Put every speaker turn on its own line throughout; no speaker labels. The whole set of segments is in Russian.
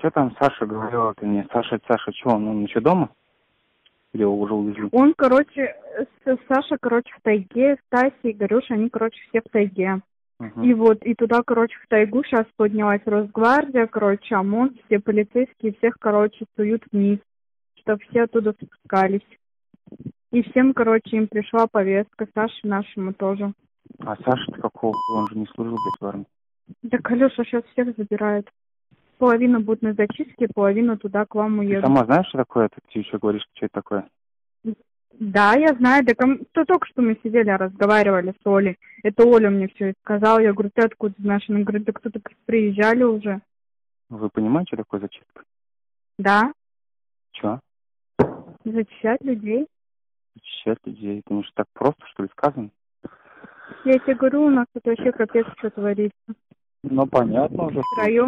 Что там Саша говорила ты мне? Саша, что, он еще дома? Или его уже увезли?
Он, короче, Саша, короче, в тайге, Стася и Горюша, они, короче, все в тайге.
Угу.
И вот, и туда, короче, в тайгу сейчас поднялась Росгвардия, короче, ОМОН, все полицейские, всех, короче, суют вниз, чтобы все оттуда спускались. И всем, короче, им пришла повестка, Саше нашему тоже.
А Саша-то какого? Он же не служил, блядь, в армии.
Да Алёша сейчас всех забирает. Половина будет на зачистке, половина туда к вам
Ты
уедут.
сама знаешь, что такое? Ты еще говоришь, что это такое?
Да, я знаю, да то только что мы сидели, разговаривали с Олей. Это Оля мне все и сказала. Я говорю, ты откуда знаешь? Она говорит, да кто-то приезжали уже.
Вы понимаете, что такое зачистка?
Да,
Че?
зачищать людей.
Зачищать людей. Это не так просто, что ли, сказано?
Я тебе говорю, у нас тут вообще капец, что творится.
Ну, понятно уже.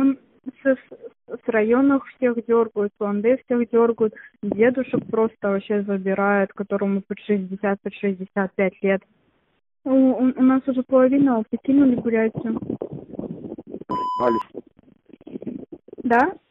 С районов всех дергают, с ОНД всех дергают. Дедушек просто вообще забирают, которому под 60, под 65 лет. У нас уже половина покинули Бурятию.
Вались.
Да?